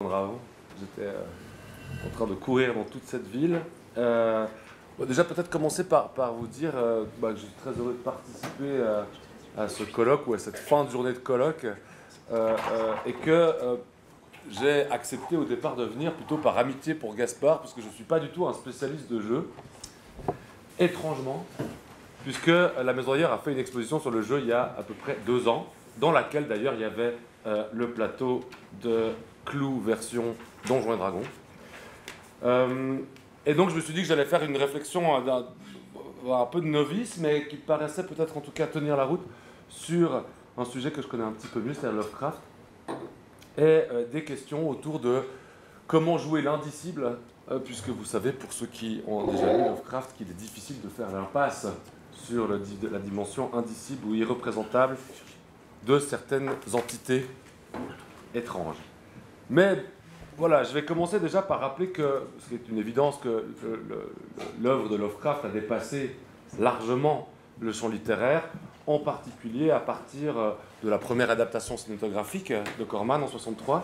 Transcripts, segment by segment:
Avant. J'étais en train de courir dans toute cette ville. Déjà, peut-être commencer par vous dire que je suis très heureux de participer à ce colloque ou à cette fin de journée de colloque et que j'ai accepté au départ de venir plutôt par amitié pour Gaspard, puisque je ne suis pas du tout un spécialiste de jeu, étrangement, puisque la Maison Ailleurs a fait une exposition sur le jeu il y a à peu près 2 ans, dans laquelle d'ailleurs il y avait le plateau de Clou version Donjons et Dragons. Et donc je me suis dit que j'allais faire une réflexion un peu de novice, mais qui paraissait peut-être en tout cas tenir la route sur un sujet que je connais un petit peu mieux, c'est Lovecraft, et des questions autour de comment jouer l'indicible, puisque vous savez, pour ceux qui ont déjà lu Lovecraft, qu'il est difficile de faire l'impasse sur la dimension indicible ou irreprésentable de certaines entités étranges. Mais voilà, je vais commencer déjà par rappeler que, c'est une évidence, que l'œuvre de Lovecraft a dépassé largement le champ littéraire, en particulier à partir de la première adaptation cinématographique de Corman en 1963,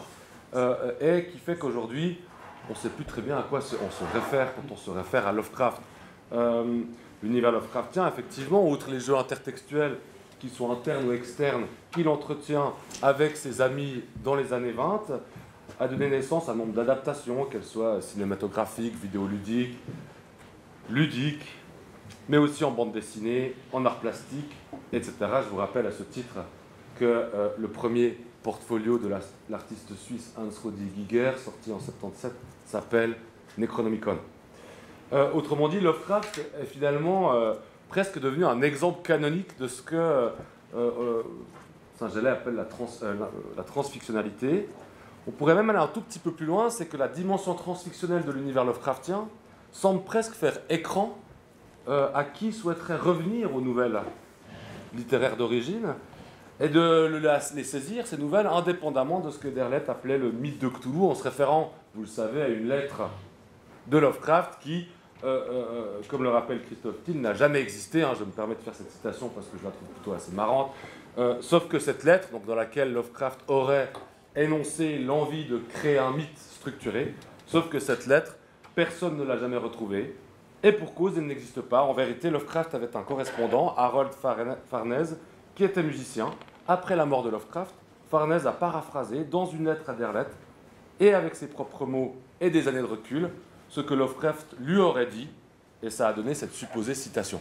et qui fait qu'aujourd'hui, on ne sait plus très bien à quoi on se réfère quand on se réfère à Lovecraft. L'univers Lovecraftien, effectivement, outre les jeux intertextuels qui sont internes ou externes, qu'il entretient avec ses amis dans les années 20, a donné naissance à un nombre d'adaptations, qu'elles soient cinématographiques, vidéoludiques, ludiques, mais aussi en bande dessinée, en art plastique, etc. Je vous rappelle à ce titre que le premier portfolio de l'artiste suisse Hans-Rudi Giger, sorti en 1977, s'appelle Necronomicon. Autrement dit, Lovecraft est finalement presque devenu un exemple canonique de ce que Saint-Gelais appelle la transfictionnalité. On pourrait même aller un tout petit peu plus loin, c'est que la dimension transfictionnelle de l'univers Lovecraftien semble presque faire écran à qui souhaiterait revenir aux nouvelles littéraires d'origine et de les saisir, ces nouvelles, indépendamment de ce que Derleth appelait le mythe de Cthulhu, en se référant, vous le savez, à une lettre de Lovecraft qui, comme le rappelle Christophe Thiel, n'a jamais existé. Je me permets de faire cette citation parce que je la trouve plutôt assez marrante. Sauf que cette lettre, donc, dans laquelle Lovecraft aurait énoncé l'envie de créer un mythe structuré, sauf que cette lettre, personne ne l'a jamais retrouvée, et pour cause, elle n'existe pas. En vérité, Lovecraft avait un correspondant, Harold Farnèse, qui était musicien. Après la mort de Lovecraft, Farnèse a paraphrasé dans une lettre à Derleth, et avec ses propres mots et des années de recul, ce que Lovecraft lui aurait dit, et ça a donné cette supposée citation.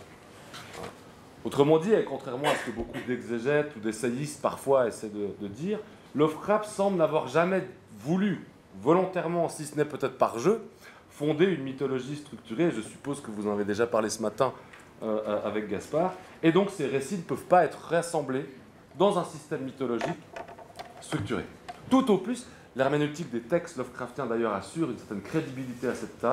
Autrement dit, et contrairement à ce que beaucoup d'exégètes ou d'essayistes parfois essaient de dire, Lovecraft semble n'avoir jamais voulu, volontairement, si ce n'est peut-être par jeu, fonder une mythologie structurée. Je suppose que vous en avez déjà parlé ce matin avec Gaspard. Et donc ces récits ne peuvent pas être rassemblés dans un système mythologique structuré. Tout au plus, l'herméneutique des textes Lovecraftiens d'ailleurs assure une certaine crédibilité à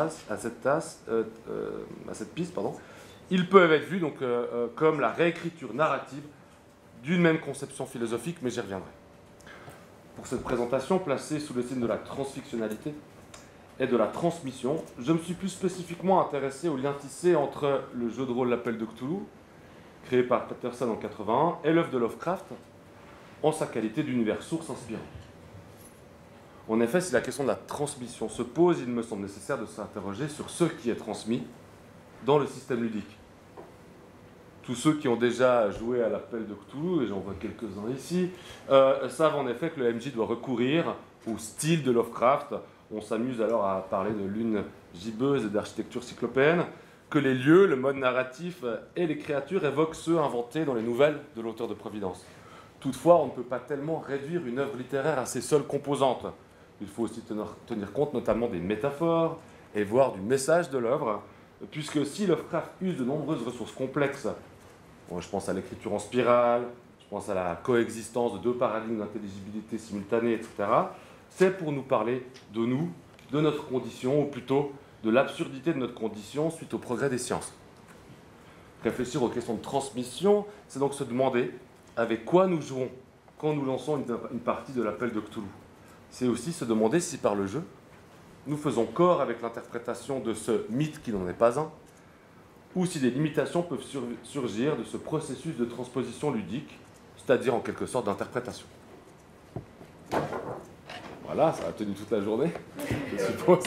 cette piste. Ils peuvent être vus donc, comme la réécriture narrative d'une même conception philosophique, mais j'y reviendrai. Pour cette présentation, placée sous le signe de la transfictionnalité et de la transmission, je me suis plus spécifiquement intéressé au lien tissé entre le jeu de rôle L'Appel de Cthulhu, créé par Patterson en 1981, et l'œuvre de Lovecraft, en sa qualité d'univers source inspirant. En effet, si la question de la transmission se pose, il me semble nécessaire de s'interroger sur ce qui est transmis dans le système ludique. Tous ceux qui ont déjà joué à l'Appel de Cthulhu, et j'en vois quelques-uns ici, savent en effet que le MJ doit recourir au style de Lovecraft. On s'amuse alors à parler de lunes gibbeuses et d'architecture cyclopéenne, que les lieux, le mode narratif et les créatures évoquent ceux inventés dans les nouvelles de l'auteur de Providence. Toutefois, on ne peut pas tellement réduire une œuvre littéraire à ses seules composantes. Il faut aussi tenir compte notamment des métaphores et voir du message de l'œuvre, puisque si Lovecraft use de nombreuses ressources complexes, je pense à l'écriture en spirale, je pense à la coexistence de 2 paradigmes d'intelligibilité simultanée, etc., c'est pour nous parler de nous, de notre condition, ou plutôt de l'absurdité de notre condition suite au progrès des sciences. Réfléchir aux questions de transmission, c'est donc se demander avec quoi nous jouons quand nous lançons une partie de l'Appel de Cthulhu. C'est aussi se demander si par le jeu, nous faisons corps avec l'interprétation de ce mythe qui n'en est pas un, ou si des limitations peuvent surgir de ce processus de transposition ludique, c'est-à-dire en quelque sorte d'interprétation. Voilà, ça a tenu toute la journée, je suppose.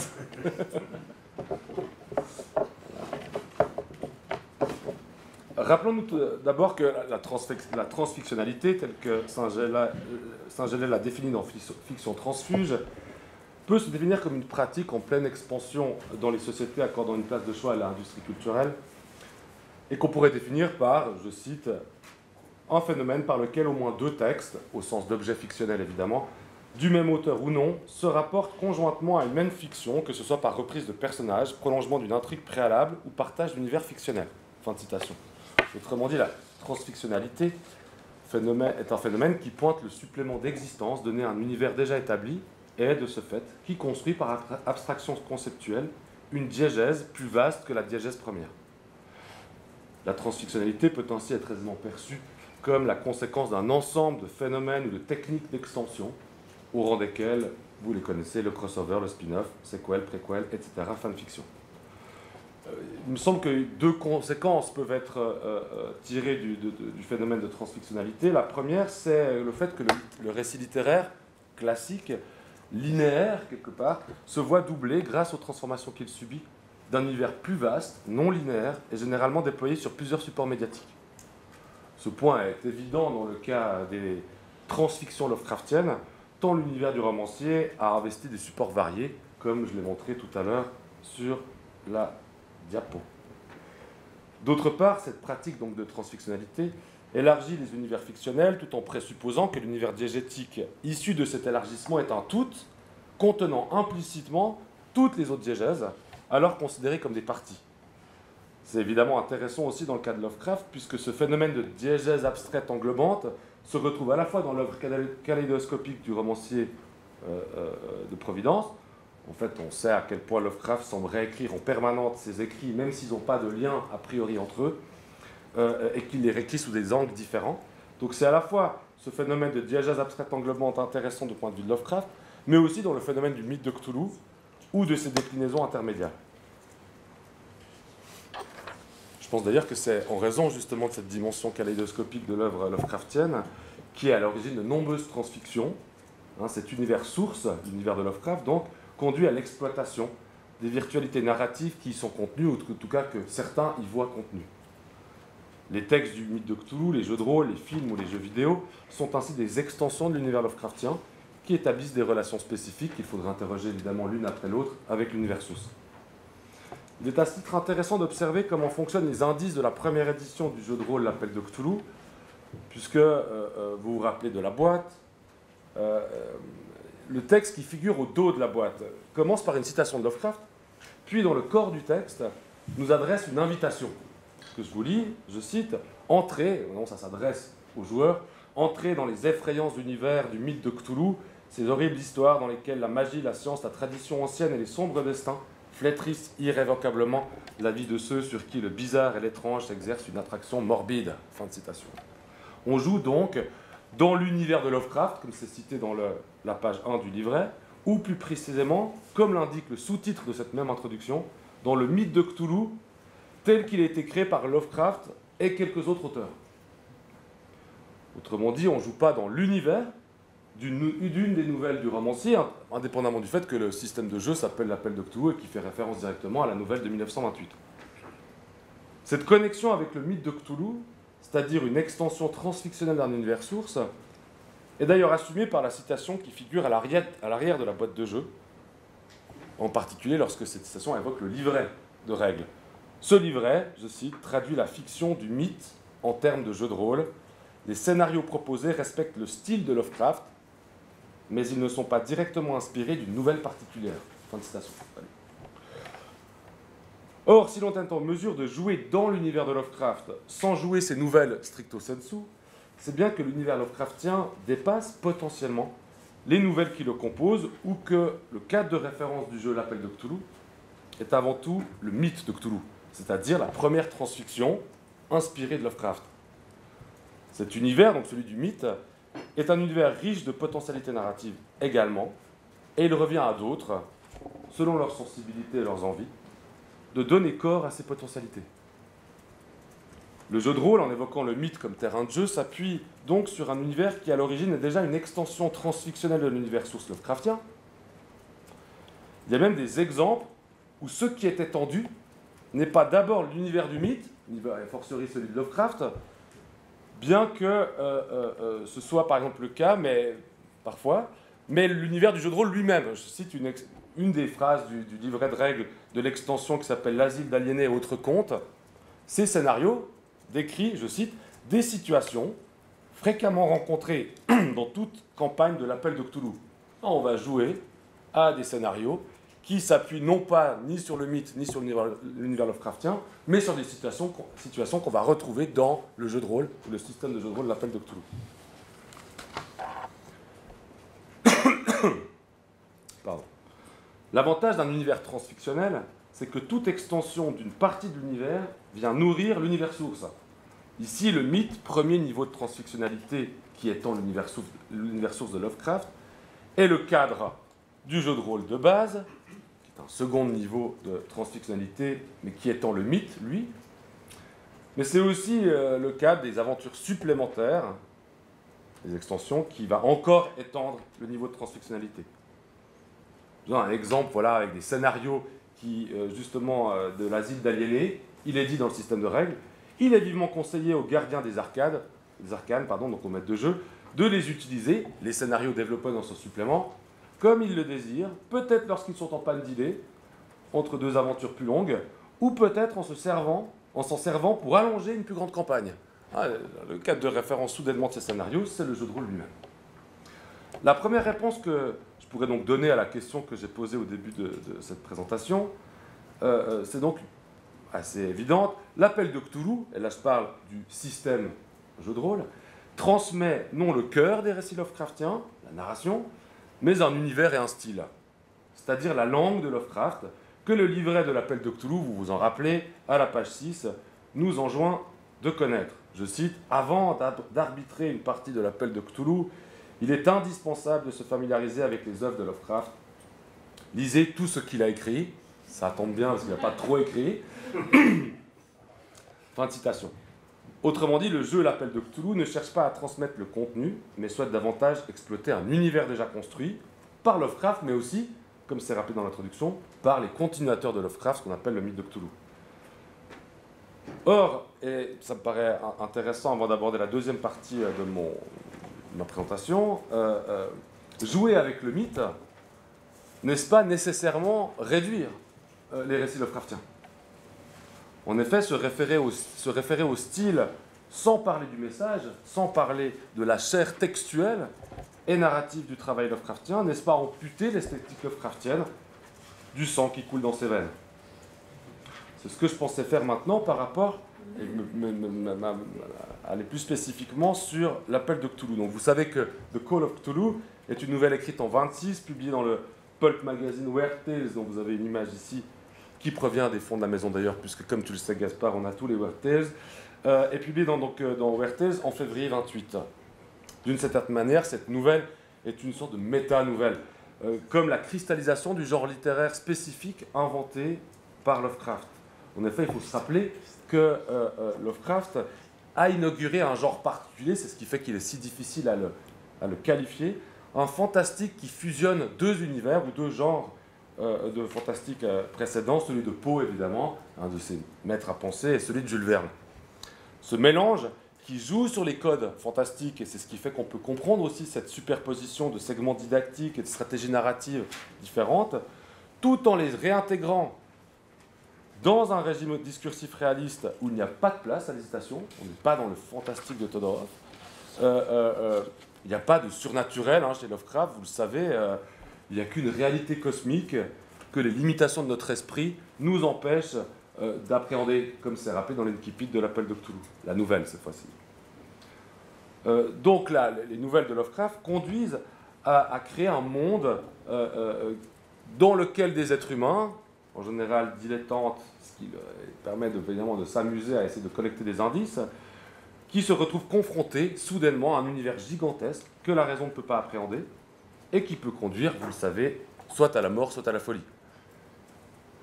Rappelons-nous d'abord que la transfictionnalité, telle que Saint-Gelais l'a définie dans Fiction transfuge, peut se définir comme une pratique en pleine expansion dans les sociétés accordant une place de choix à l'industrie culturelle, et qu'on pourrait définir par, je cite, un phénomène par lequel au moins deux textes, au sens d'objet fictionnel évidemment, du même auteur ou non, se rapportent conjointement à une même fiction, que ce soit par reprise de personnages, prolongement d'une intrigue préalable ou partage d'univers fictionnel. Fin de citation. Autrement dit, la transfictionnalité est un phénomène qui pointe le supplément d'existence donné à un univers déjà établi et, de ce fait, qui construit par abstraction conceptuelle une diégèse plus vaste que la diégèse première. La transfictionnalité peut ainsi être aisément perçue comme la conséquence d'un ensemble de phénomènes ou de techniques d'extension, au rang desquels, vous les connaissez, le crossover, le spin-off, sequel, préquel, etc., fanfiction. Il me semble que deux conséquences peuvent être tirées du phénomène de transfictionnalité. La première, c'est le fait que le récit littéraire classique, linéaire quelque part, se voit doublé grâce aux transformations qu'il subit d'un univers plus vaste, non linéaire et généralement déployé sur plusieurs supports médiatiques. Ce point est évident dans le cas des transfictions Lovecraftiennes, tant l'univers du romancier a investi des supports variés, comme je l'ai montré tout à l'heure sur la diapo. D'autre part, cette pratique donc de transfictionnalité élargit les univers fictionnels tout en présupposant que l'univers diégétique issu de cet élargissement est un tout, contenant implicitement toutes les autres diégèses, alors considérées comme des parties. C'est évidemment intéressant aussi dans le cas de Lovecraft, puisque ce phénomène de diégèse abstraite englobante se retrouve à la fois dans l'œuvre kaléidoscopique du romancier de Providence. En fait, on sait à quel point Lovecraft semble réécrire en permanence ses écrits, même s'ils n'ont pas de lien a priori entre eux, et qu'il les réécrit sous des angles différents. Donc c'est à la fois ce phénomène de diégèse abstraite englobante intéressant du point de vue de Lovecraft, mais aussi dans le phénomène du mythe de Cthulhu, ou de ses déclinaisons intermédiaires. Je pense d'ailleurs que c'est en raison justement de cette dimension kaléidoscopique de l'œuvre Lovecraftienne qui est à l'origine de nombreuses transfictions. Cet univers source, l'univers de Lovecraft, donc, conduit à l'exploitation des virtualités narratives qui y sont contenues, ou en tout cas que certains y voient contenues. Les textes du mythe de Cthulhu, les jeux de rôle, les films ou les jeux vidéo sont ainsi des extensions de l'univers Lovecraftien qui établissent des relations spécifiques qu'il faudra interroger évidemment l'une après l'autre avec l'univers source. Il est à ce titre intéressant d'observer comment fonctionnent les indices de la première édition du jeu de rôle L'Appel de Cthulhu, puisque vous vous rappelez de la boîte. Le texte qui figure au dos de la boîte commence par une citation de Lovecraft, puis dans le corps du texte nous adresse une invitation, que je vous lis, je cite, « Entrez », non, ça s'adresse aux joueurs, « Entrez dans les effrayances d'univers du mythe de Cthulhu, ces horribles histoires dans lesquelles la magie, la science, la tradition ancienne et les sombres destins flétrissent irrévocablement la vie de ceux sur qui le bizarre et l'étrange s'exerce une attraction morbide. » Fin de citation. On joue donc dans l'univers de Lovecraft, comme c'est cité dans la page 1 du livret, ou plus précisément, comme l'indique le sous-titre de cette même introduction, dans le mythe de Cthulhu, tel qu'il a été créé par Lovecraft et quelques autres auteurs. Autrement dit, on ne joue pas dans l'univers d'une des nouvelles du romancier, indépendamment du fait que le système de jeu s'appelle l'Appel de Cthulhu et qui fait référence directement à la nouvelle de 1928. Cette connexion avec le mythe de Cthulhu, c'est-à-dire une extension transfictionnelle d'un univers source, est d'ailleurs assumée par la citation qui figure à l'arrière de la boîte de jeu, en particulier lorsque cette citation évoque le livret de règles. Ce livret, je cite, traduit la fiction du mythe en termes de jeu de rôle. Les scénarios proposés respectent le style de Lovecraft, mais ils ne sont pas directement inspirés d'une nouvelle particulière. Fin de citation. Or, si l'on est en mesure de jouer dans l'univers de Lovecraft sans jouer ces nouvelles stricto sensu, c'est bien que l'univers Lovecraftien dépasse potentiellement les nouvelles qui le composent, ou que le cadre de référence du jeu L'Appel de Cthulhu est avant tout le mythe de Cthulhu, c'est-à-dire la première transfiction inspirée de Lovecraft. Cet univers, donc celui du mythe, est un univers riche de potentialités narratives également, et il revient à d'autres, selon leur sensibilité et leurs envies, de donner corps à ces potentialités. Le jeu de rôle, en évoquant le mythe comme terrain de jeu, s'appuie donc sur un univers qui, à l'origine, est déjà une extension transfictionnelle de l'univers source Lovecraftien. Il y a même des exemples où ce qui est étendu n'est pas d'abord l'univers du mythe, a fortiori celui de Lovecraft, bien que ce soit par exemple le cas, mais parfois, mais l'univers du jeu de rôle lui-même. Je cite une des phrases du livret de règles de l'extension qui s'appelle l'Asile d'aliénés et autres contes. Ces scénarios décrit, je cite, des situations fréquemment rencontrées dans toute campagne de l'appel de Cthulhu. On va jouer à des scénarios qui s'appuient non pas ni sur le mythe ni sur l'univers Lovecraftien, mais sur des situations qu'on va retrouver dans le jeu de rôle, ou le système de jeu de rôle de l'appel de Cthulhu. Pardon. L'avantage d'un univers transfictionnel, c'est que toute extension d'une partie de l'univers vient nourrir l'univers source. Ici, le mythe, premier niveau de transfictionnalité qui étend l'univers source de Lovecraft, est le cadre du jeu de rôle de base, qui est un second niveau de transfictionnalité, mais qui étend le mythe, lui. Mais c'est aussi le cadre des aventures supplémentaires, des extensions, qui va encore étendre le niveau de transfictionnalité. Je vous donne un exemple, voilà, avec des scénarios qui, justement, de l'asile d'aliénés. Il est dit dans le système de règles, il est vivement conseillé aux gardiens des arcanes, donc aux maîtres de jeu, de les utiliser, les scénarios développés dans ce supplément, comme ils le désirent, peut-être lorsqu'ils sont en panne d'idées, entre deux aventures plus longues, ou peut-être en s'en servant pour allonger une plus grande campagne. Le cadre de référence soudainement de ces scénarios, c'est le jeu de rôle lui-même. La première réponse que je pourrais donc donner à la question que j'ai posée au début de cette présentation, c'est donc assez évidente. L'appel de Cthulhu, et là je parle du système jeu de rôle, transmet non le cœur des récits Lovecraftiens, la narration, mais un univers et un style. C'est-à-dire la langue de Lovecraft, que le livret de l'appel de Cthulhu, vous vous en rappelez, à la page 6, nous enjoint de connaître. Je cite, « Avant d'arbitrer une partie de l'appel de Cthulhu, il est indispensable de se familiariser avec les œuvres de Lovecraft. Lisez tout ce qu'il a écrit. » Ça tombe bien parce qu'il n'a pas trop écrit. Fin de citation. Autrement dit, le jeu L'Appel de Cthulhu ne cherche pas à transmettre le contenu, mais souhaite davantage exploiter un univers déjà construit par Lovecraft, mais aussi, comme c'est rappelé dans l'introduction, par les continuateurs de Lovecraft, ce qu'on appelle le mythe de Cthulhu. Or, et ça me paraît intéressant avant d'aborder la deuxième partie de ma présentation, jouer avec le mythe, n'est-ce pas nécessairement réduire les récits Lovecraftiens? En effet, se référer au style sans parler du message, sans parler de la chair textuelle et narrative du travail Lovecraftien, n'est-ce pas amputer l'esthétique Lovecraftienne du sang qui coule dans ses veines? C'est ce que je pensais faire maintenant par rapport, et aller plus spécifiquement sur l'appel de Cthulhu. Donc vous savez que The Call of Cthulhu est une nouvelle écrite en 1926, publiée dans le pulp magazine Weird Tales, dont vous avez une image ici, qui provient des fonds de la maison d'ailleurs, puisque comme tu le sais Gaspard, on a tous les Weird Tales, est publiée dans Weird Tales en février 28. D'une certaine manière, cette nouvelle est une sorte de méta-nouvelle, comme la cristallisation du genre littéraire spécifique inventé par Lovecraft. En effet, il faut se rappeler que Lovecraft a inauguré un genre particulier, c'est ce qui fait qu'il est si difficile à le qualifier, un fantastique qui fusionne deux univers ou deux genres de fantastique précédents, celui de Poe évidemment, un de ses maîtres à penser, et celui de Jules Verne. Ce mélange qui joue sur les codes fantastiques, et c'est ce qui fait qu'on peut comprendre aussi cette superposition de segments didactiques et de stratégies narratives différentes, tout en les réintégrant dans un régime discursif réaliste où il n'y a pas de place à l'hésitation, on n'est pas dans le fantastique de Todorov, il n'y a pas de surnaturel chez Lovecraft, vous le savez, il n'y a qu'une réalité cosmique que les limitations de notre esprit nous empêchent d'appréhender, comme c'est rappelé dans l'incipit de l'appel de Cthulhu, la nouvelle cette fois-ci. Donc là, les nouvelles de Lovecraft conduisent à créer un monde dans lequel des êtres humains, en général dilettantes, ce qui permet évidemment de s'amuser à essayer de collecter des indices, qui se retrouvent confrontés soudainement à un univers gigantesque que la raison ne peut pas appréhender et qui peut conduire, vous le savez, soit à la mort, soit à la folie.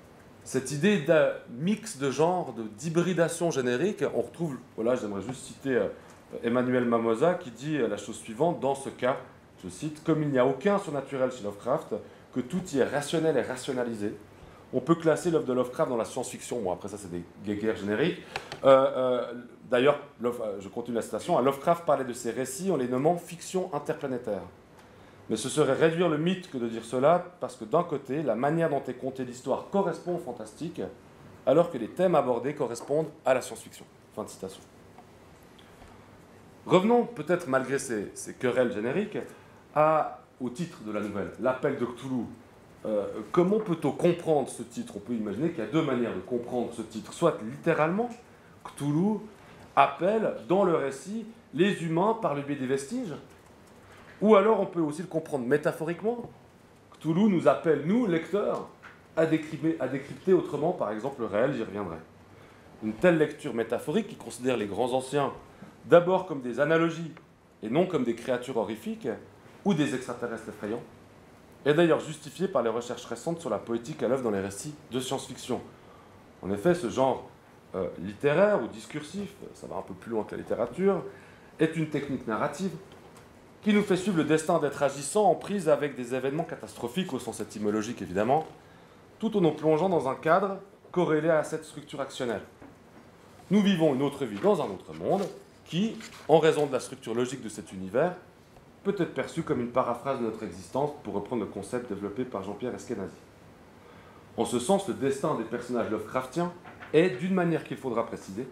cette idée de mix de genre, d'hybridation générique, on retrouve, voilà, j'aimerais juste citer Emmanuel Mamosa qui dit la chose suivante: dans ce cas, je cite, comme il n'y a aucun surnaturel chez Lovecraft, que tout y est rationnel et rationalisé, on peut classer l'œuvre de Lovecraft dans la science-fiction. Bon, après ça, c'est des guéguerres génériques. D'ailleurs, je continue la citation, Lovecraft parlait de ses récits en les nommant fiction interplanétaire. Mais ce serait réduire le mythe que de dire cela, parce que d'un côté, la manière dont est contée l'histoire correspond au fantastique, alors que les thèmes abordés correspondent à la science-fiction. Fin de citation. Revenons, peut-être malgré ces querelles génériques, au titre de la nouvelle, l'appel de Cthulhu. Comment peut-on comprendre ce titre? On peut imaginer qu'il y a deux manières de comprendre ce titre. Soit littéralement, Cthulhu appelle dans le récit les humains par le biais des vestiges, ou alors on peut aussi le comprendre métaphoriquement. Cthulhu nous appelle, nous, lecteurs, à décrypter autrement, par exemple, le réel, j'y reviendrai. Une telle lecture métaphorique qui considère les grands anciens d'abord comme des analogies et non comme des créatures horrifiques ou des extraterrestres effrayants, est d'ailleurs justifiée par les recherches récentes sur la poétique à l'œuvre dans les récits de science-fiction. En effet, ce genre littéraire ou discursif, ça va un peu plus loin que la littérature, est une technique narrative qui nous fait suivre le destin d'êtres agissants en prise avec des événements catastrophiques au sens étymologique évidemment, tout en nous plongeant dans un cadre corrélé à cette structure actionnelle. Nous vivons une autre vie dans un autre monde qui, en raison de la structure logique de cet univers, peut être perçu comme une paraphrase de notre existence, pour reprendre le concept développé par Jean-Pierre Eskenazi. En ce sens, le destin des personnages Lovecraftiens est, d'une manière qu'il faudra préciser,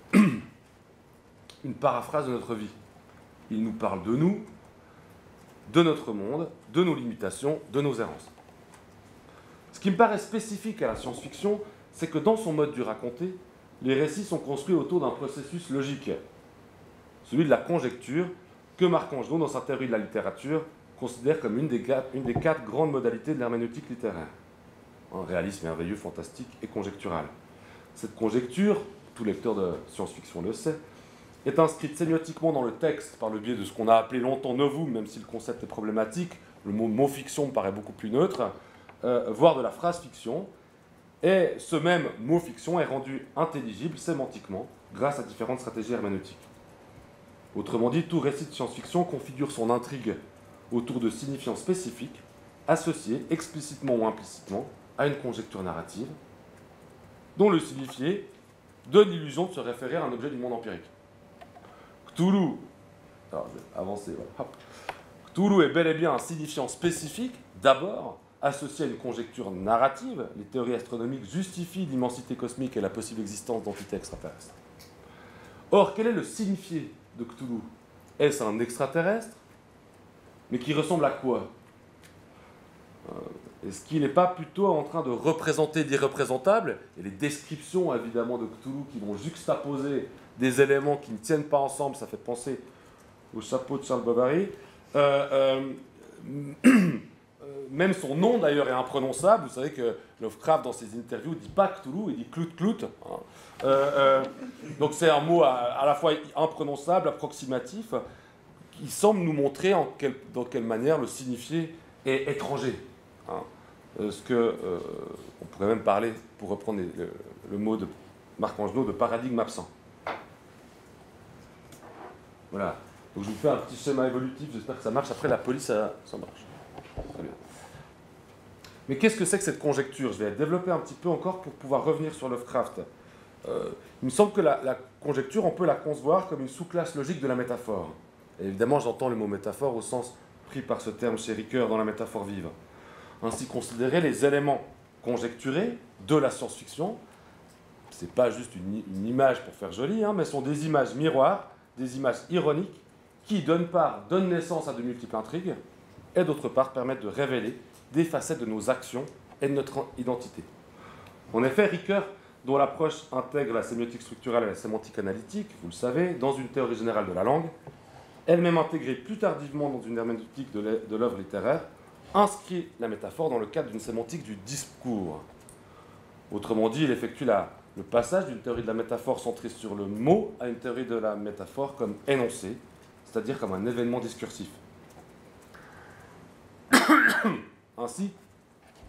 une paraphrase de notre vie. Il nous parle de nous, de notre monde, de nos limitations, de nos errances. Ce qui me paraît spécifique à la science-fiction, c'est que dans son mode du raconter, les récits sont construits autour d'un processus logique, celui de la conjecture, que Marc Angenot, dans sa théorie de la littérature, considère comme une des quatre grandes modalités de l'herméneutique littéraire. Un réalisme merveilleux, fantastique et conjectural. Cette conjecture, tout lecteur de science-fiction le sait, est inscrite sémiotiquement dans le texte par le biais de ce qu'on a appelé longtemps novum, même si le concept est problématique, le mot fiction me paraît beaucoup plus neutre, voire de la phrase fiction, et ce même mot fiction est rendu intelligible sémantiquement grâce à différentes stratégies herméneutiques. Autrement dit, tout récit de science-fiction configure son intrigue autour de signifiants spécifiques, associés explicitement ou implicitement à une conjecture narrative, dont le signifié donne l'illusion de se référer à un objet du monde empirique. Cthulhu, alors je vais avancer, voilà, hop. Cthulhu est bel et bien un signifiant spécifique, d'abord, associé à une conjecture narrative. Les théories astronomiques justifient l'immensité cosmique et la possible existence d'entités extraterrestres. Or, quel est le signifié de Cthulhu? Est-ce un extraterrestre? Mais qui ressemble à quoi? Est-ce qu'il n'est pas plutôt en train de représenter l'irreprésentable? Et les descriptions, évidemment, de Cthulhu qui vont juxtaposer des éléments qui ne tiennent pas ensemble, ça fait penser au chapeau de Charles Bovary. Même son nom, d'ailleurs, est imprononçable. Vous savez que Lovecraft, dans ses interviews, ne dit pas Cthulhu, il dit Clout. Donc c'est un mot à la fois imprononçable, approximatif, qui semble nous montrer dans quelle manière le signifié est étranger. Ce que, on pourrait même parler, pour reprendre le mot de Marc Angenot, de paradigme absent. Voilà. Donc je vous fais un petit schéma évolutif, j'espère que ça marche. Après la police, ça marche. Très bien. Mais qu'est-ce que c'est que cette conjecture? Je vais développer un petit peu encore pour pouvoir revenir sur Lovecraft. Il me semble que la conjecture, on peut la concevoir comme une sous-classe logique de la métaphore. Et évidemment, j'entends le mot métaphore au sens pris par ce terme chez Ricoeur dans la métaphore vive. Ainsi considérer les éléments conjecturés de la science-fiction, c'est pas juste une image pour faire joli, mais sont des images miroirs, des images ironiques, qui donnent naissance à de multiples intrigues, et d'autre part permettent de révéler des facettes de nos actions et de notre identité. En effet, Ricoeur, dont l'approche intègre la sémiotique structurelle et la sémantique analytique, vous le savez, dans une théorie générale de la langue, elle-même intégrée plus tardivement dans une herméneutique de l'œuvre littéraire, inscrit la métaphore dans le cadre d'une sémantique du discours. Autrement dit, il effectue le passage d'une théorie de la métaphore centrée sur le mot à une théorie de la métaphore comme énoncé, c'est-à-dire comme un événement discursif. Ainsi,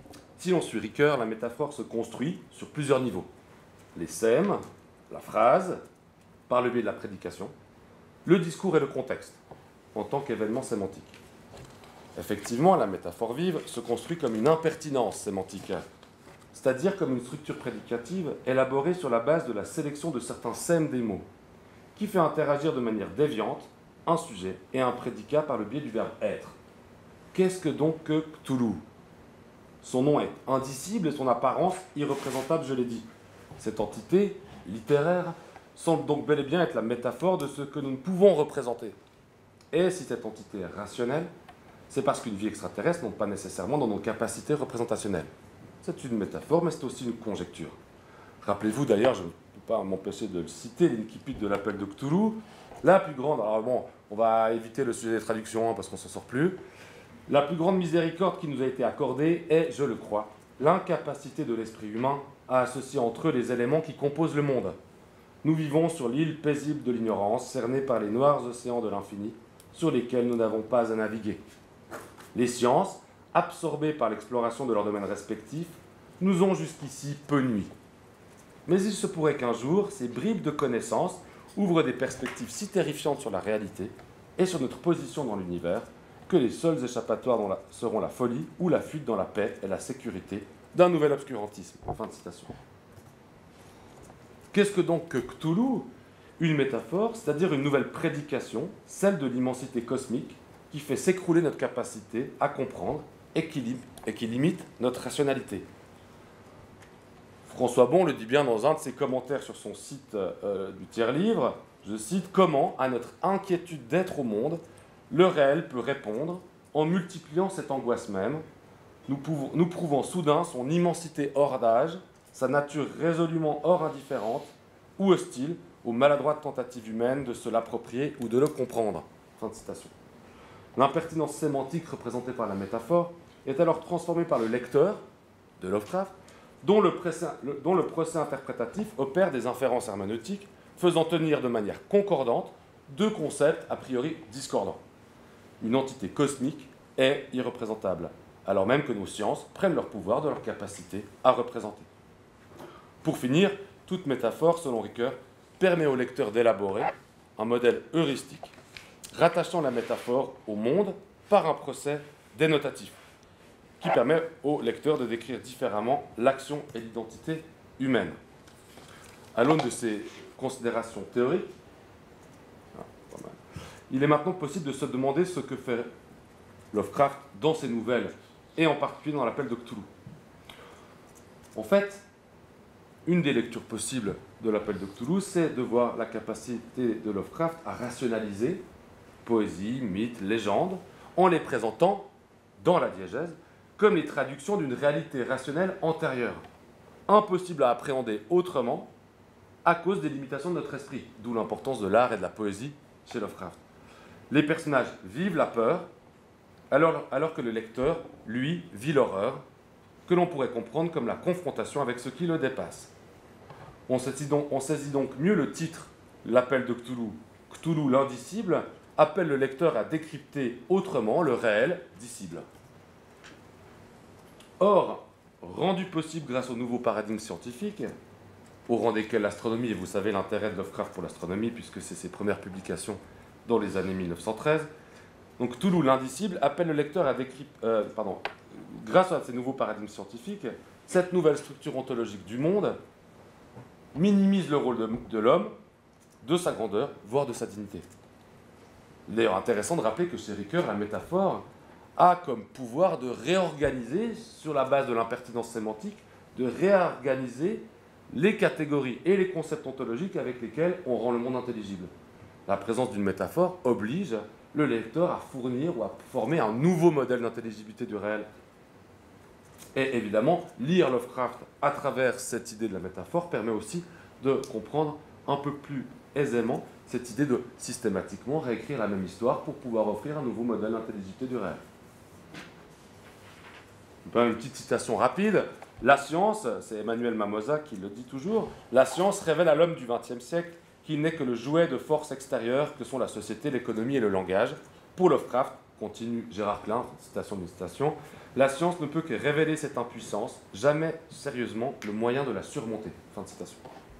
Si l'on suit Ricoeur, la métaphore se construit sur plusieurs niveaux. Les sèmes, la phrase, par le biais de la prédication, le discours et le contexte, en tant qu'événement sémantique. Effectivement, la métaphore vive se construit comme une impertinence sémantique, c'est-à-dire comme une structure prédicative élaborée sur la base de la sélection de certains sèmes des mots, qui fait interagir de manière déviante un sujet et un prédicat par le biais du verbe être. Qu'est-ce que donc que Cthulhu? Son nom est indicible et son apparence irreprésentable, je l'ai dit. Cette entité littéraire semble donc bel et bien être la métaphore de ce que nous ne pouvons représenter. Et si cette entité est rationnelle, c'est parce qu'une vie extraterrestre n'est pas nécessairement dans nos capacités représentationnelles. C'est une métaphore, mais c'est aussi une conjecture. Rappelez-vous d'ailleurs, je ne peux pas m'empêcher de le citer, l'incipit de l'appel de Cthulhu, la plus grande, alors bon, on va éviter le sujet des traductions parce qu'on ne s'en sort plus, la plus grande miséricorde qui nous a été accordée est, je le crois, l'incapacité de l'esprit humain à associer entre eux les éléments qui composent le monde. Nous vivons sur l'île paisible de l'ignorance, cernée par les noirs océans de l'infini, sur lesquels nous n'avons pas à naviguer. Les sciences, absorbées par l'exploration de leurs domaines respectifs, nous ont jusqu'ici peu nui. Mais il se pourrait qu'un jour, ces bribes de connaissances ouvrent des perspectives si terrifiantes sur la réalité et sur notre position dans l'univers que les seuls échappatoires seront la folie ou la fuite dans la paix et la sécurité d'un nouvel obscurantisme. Fin de citation. Qu'est-ce que donc que Cthulhu? Une métaphore, c'est-à-dire une nouvelle prédication, celle de l'immensité cosmique, qui fait s'écrouler notre capacité à comprendre et qui limite notre rationalité. François Bon le dit bien dans un de ses commentaires sur son site du tiers-livre, je cite, « Comment, à notre inquiétude d'être au monde, le réel peut répondre en multipliant cette angoisse même, nous prouvant soudain son immensité hors d'âge, sa nature résolument hors indifférente ou hostile aux maladroites tentatives humaines de se l'approprier ou de le comprendre. » Fin de citation. L'impertinence sémantique représentée par la métaphore est alors transformée par le lecteur de Lovecraft, dont le procès interprétatif opère des inférences herméneutiques faisant tenir de manière concordante deux concepts a priori discordants. Une entité cosmique est irreprésentable, alors même que nos sciences prennent leur pouvoir de leur capacité à représenter. Pour finir, toute métaphore, selon Ricoeur, permet au lecteur d'élaborer un modèle heuristique rattachant la métaphore au monde par un procès dénotatif, qui permet au lecteur de décrire différemment l'action et l'identité humaine. À l'aune de ces considérations théoriques, il est maintenant possible de se demander ce que fait Lovecraft dans ses nouvelles, et en particulier dans l'appel de Cthulhu. En fait, une des lectures possibles de l'appel de Cthulhu, c'est de voir la capacité de Lovecraft à rationaliser poésie, mythes, légendes, en les présentant, dans la diégèse, comme les traductions d'une réalité rationnelle antérieure, impossible à appréhender autrement à cause des limitations de notre esprit, d'où l'importance de l'art et de la poésie chez Lovecraft. Les personnages vivent la peur, alors que le lecteur, lui, vit l'horreur, que l'on pourrait comprendre comme la confrontation avec ce qui le dépasse. On saisit donc mieux le titre, l'appel de Cthulhu, Cthulhu l'indicible, appelle le lecteur à décrypter autrement le réel dicible. Or, rendu possible grâce au nouveau paradigme scientifique, au rang desquels l'astronomie, et vous savez l'intérêt de Lovecraft pour l'astronomie, puisque c'est ses premières publications dans les années 1913, donc Cthulhu l'indicible appelle le lecteur à décrypter, grâce à ces nouveaux paradigmes scientifiques, cette nouvelle structure ontologique du monde minimise le rôle de l'homme, de sa grandeur, voire de sa dignité. Il est d'ailleurs intéressant de rappeler que chez Ricoeur, la métaphore a comme pouvoir de réorganiser, sur la base de l'impertinence sémantique, de réorganiser les catégories et les concepts ontologiques avec lesquels on rend le monde intelligible. La présence d'une métaphore oblige le lecteur à fournir ou à former un nouveau modèle d'intelligibilité du réel. Et évidemment, lire Lovecraft à travers cette idée de la métaphore permet aussi de comprendre un peu plus aisément cette idée de systématiquement réécrire la même histoire pour pouvoir offrir un nouveau modèle d'intelligibilité du réel. Une petite citation rapide. La science, c'est Emmanuel Mamosa qui le dit toujours, la science révèle à l'homme du XXe siècle qu'il n'est que le jouet de forces extérieures que sont la société, l'économie et le langage. Pour Lovecraft, continue Gérard Klein, citation d'une citation, la science ne peut que révéler cette impuissance, jamais sérieusement le moyen de la surmonter. Fin de citation.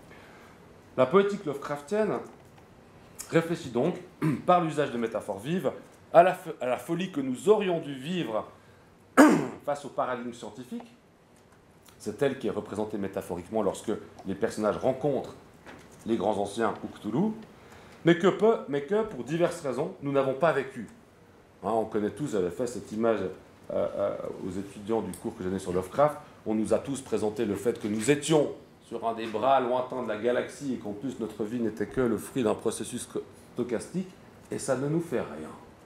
La poétique Lovecraftienne réfléchit donc, par l'usage de métaphores vives, à la folie que nous aurions dû vivre face au paradigme scientifique. C'est elle qui est représentée métaphoriquement lorsque les personnages rencontrent les grands anciens ou Cthulhu, mais que, pour diverses raisons, nous n'avons pas vécu. Hein, on connaît tous, j'avais fait cette image aux étudiants du cours que j'ai donné sur Lovecraft, on nous a tous présenté le fait que nous étions sur un des bras lointains de la galaxie et qu'en plus notre vie n'était que le fruit d'un processus stochastique, et ça ne nous fait rien.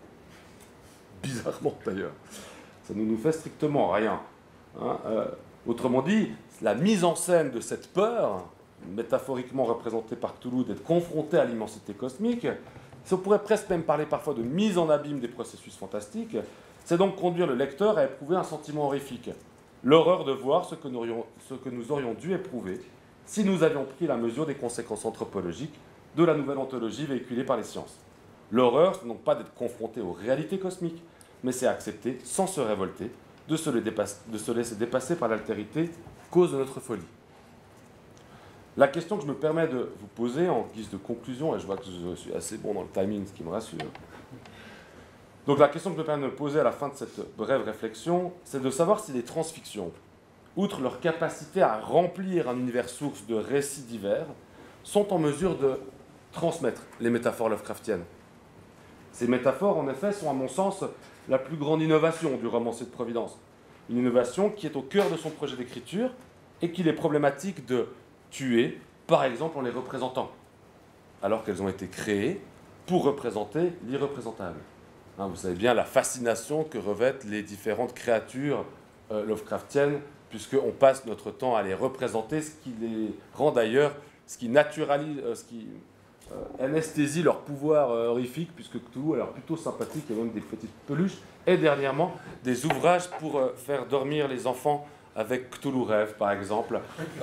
Bizarrement d'ailleurs. Ça ne nous fait strictement rien. Hein, autrement dit, la mise en scène de cette peur, métaphoriquement représentée par Cthulhu, d'être confronté à l'immensité cosmique, on pourrait presque même parler parfois de mise en abîme des processus fantastiques, c'est donc conduire le lecteur à éprouver un sentiment horrifique, l'horreur de voir ce que nous aurions dû éprouver si nous avions pris la mesure des conséquences anthropologiques de la nouvelle ontologie véhiculée par les sciences. L'horreur, ce n'est donc pas d'être confronté aux réalités cosmiques, mais c'est accepter, sans se révolter, de se laisser dépasser par l'altérité, cause de notre folie. La question que je me permets de vous poser en guise de conclusion, et je vois que je suis assez bon dans le timing, ce qui me rassure. Donc la question que je me permets de me poser à la fin de cette brève réflexion, c'est de savoir si les transfictions, outre leur capacité à remplir un univers source de récits divers, sont en mesure de transmettre les métaphores Lovecraftiennes. Ces métaphores, en effet, sont à mon sens la plus grande innovation du romancier de Providence. Une innovation qui est au cœur de son projet d'écriture et qu'il est problématique de tuer, par exemple en les représentant, alors qu'elles ont été créées pour représenter l'irreprésentable. Hein, vous savez bien la fascination que revêtent les différentes créatures Lovecraftiennes, puisqu'on passe notre temps à les représenter, ce qui les rend d'ailleurs, ce qui naturalise, ce qui anesthésie leur pouvoir horrifique, puisque Cthulhu a l'air plutôt sympathique, il y a même des petites peluches, et dernièrement, des ouvrages pour faire dormir les enfants avec Cthulhu Rêve, par exemple.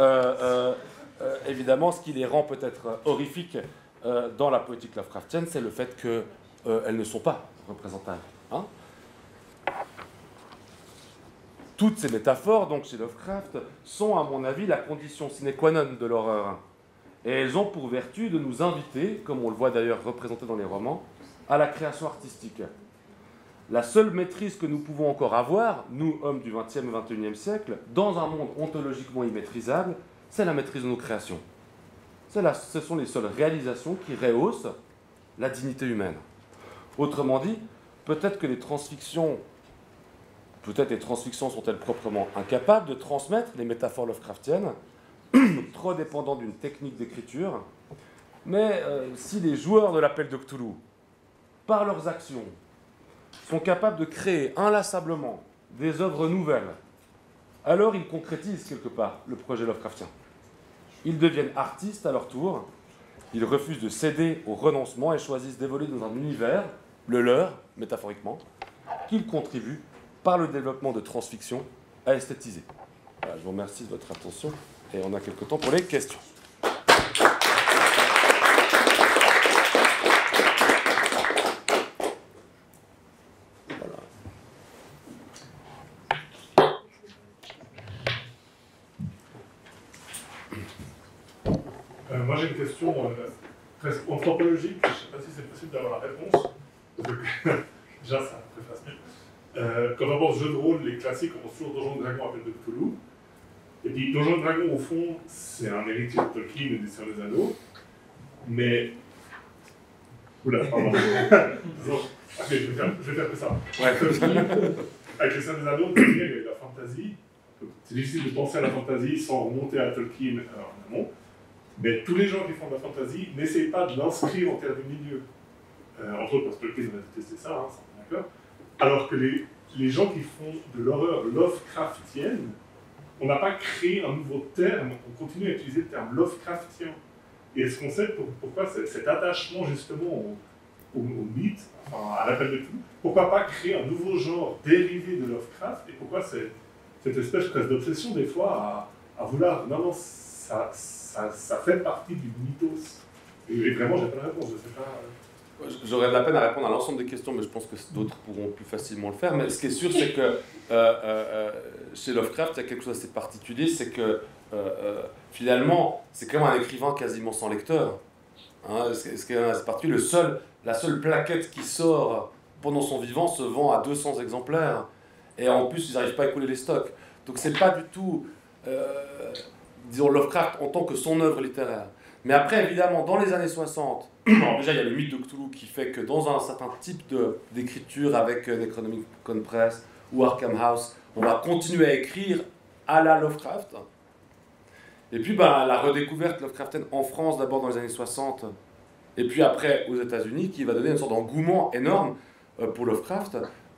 Évidemment, ce qui les rend peut-être horrifiques dans la poétique Lovecraftienne, c'est le fait qu'elles ne sont pas représentables. Hein. Toutes ces métaphores, donc chez Lovecraft, sont, à mon avis, la condition sine qua non de l'horreur. Et elles ont pour vertu de nous inviter, comme on le voit d'ailleurs représenté dans les romans, à la création artistique. La seule maîtrise que nous pouvons encore avoir, nous, hommes du XXe et XXIe siècle, dans un monde ontologiquement immaîtrisable, c'est la maîtrise de nos créations. Ce sont les seules réalisations qui rehaussent la dignité humaine. Autrement dit, peut-être les transfictions sont-elles proprement incapables de transmettre les métaphores Lovecraftiennes, trop dépendant d'une technique d'écriture, mais si les joueurs de l'appel de Cthulhu, par leurs actions, sont capables de créer inlassablement des œuvres nouvelles, alors ils concrétisent quelque part le projet Lovecraftien. Ils deviennent artistes à leur tour, ils refusent de céder au renoncement et choisissent d'évoluer dans un univers, le leur, métaphoriquement, qu'ils contribuent, par le développement de transfiction, à esthétiser. Voilà, je vous remercie de votre attention. Et on a quelques temps pour les questions. Voilà. Moi j'ai une question presque anthropologique, je ne sais pas si c'est possible d'avoir la réponse. Déjà ça préface mieux. Quand on pense jeu de rôle, les classiques, on pense toujours Donjons et Dragons appel de Cthulhu. Et puis, Donjons et Dragons, au fond, c'est un héritier de Tolkien et des Seigneurs des Anneaux. Mais. Oula, pardon. Ok, je vais faire que ça. Ouais. Tolkien, avec les Seigneurs des Anneaux, il y a eu la fantasy. C'est difficile de penser à la fantasy sans remonter à Tolkien en amont. Mais tous les gens qui font de la fantasy n'essayent pas de l'inscrire en termes de milieu. Entre autres parce que Tolkien a détesté ça, hein, d'accord. Alors que les gens qui font de l'horreur Lovecraftienne, on n'a pas créé un nouveau terme, on continue à utiliser le terme Lovecraftien. Et est-ce qu'on sait pourquoi cet attachement justement au mythe, enfin à l'appel de tout, pourquoi pas créer un nouveau genre dérivé de Lovecraft, et pourquoi cette espèce presque d'obsession des fois à vouloir, non, ça fait partie du mythos. Et vraiment, j'ai pas la réponse, je sais pas. J'aurais de la peine à répondre à l'ensemble des questions, mais je pense que d'autres pourront plus facilement le faire. Mais ce qui est sûr, c'est que chez Lovecraft, il y a quelque chose d'assez particulier, c'est que finalement, c'est quand même un écrivain quasiment sans lecteur. Hein, ce qui est assez particulier, la seule plaquette qui sort pendant son vivant se vend à 200 exemplaires. Et en plus, ils n'arrivent pas à écouler les stocks. Donc c'est pas du tout, disons, Lovecraft en tant que son œuvre littéraire. Mais après, évidemment, dans les années 60, alors déjà, il y a le mythe de Cthulhu qui fait que dans un certain type d'écriture avec Necronomicon Press ou Arkham House, on va continuer à écrire à la Lovecraft. Et puis, la redécouverte Lovecraftienne en France, d'abord dans les années 60, et puis après aux États-Unis, qui va donner une sorte d'engouement énorme pour Lovecraft.